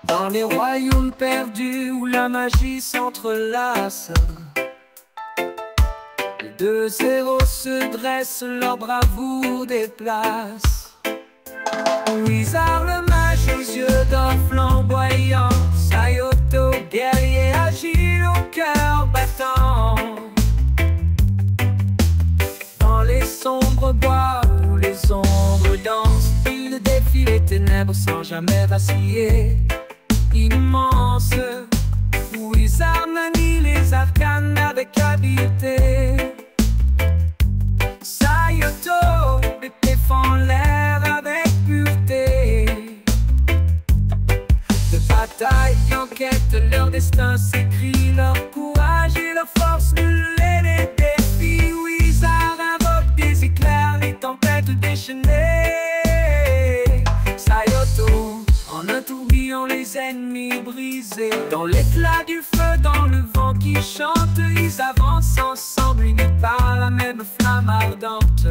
Dans les royaumes perdus où la magie s'entrelace, les deux héros se dressent, leur bravoure déplace. Wizard le mage aux yeux d'or flamboyants, Sayoto guerrier agile au cœur battant. Dans les sombres bois où les ombres dansent, il défie les ténèbres sans jamais vaciller. Immense, Wizard manie les arcanes avec habileté. Sayoto défend l'air avec pureté. De bataille en quête, leur destin s'écrit, leur courage et leur force nulle les défis. Wizard invoque des éclairs, les tempêtes déchaînées. Sayoto en un tourbillon les ennemis brisés. Dans l'éclat du feu, dans le vent qui chante, ils avancent ensemble unis par la même flamme ardente.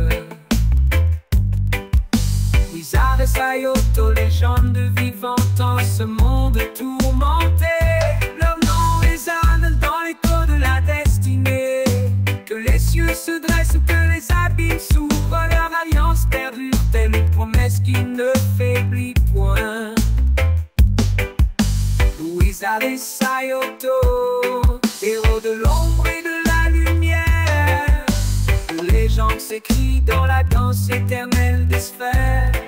Wizard et Sayoto, légende vivante en ce monde tourmenté. Leur nom résonne dans l'écho de la destinée. Que les cieux se dressent, que les abîmes s'ouvrent, leur alliance perdure, telle une promesse qui ne faiblit point. Wizard et Sayoto, héros de l'ombre et de la lumière, légende s'écrit dans la danse éternelle des sphères.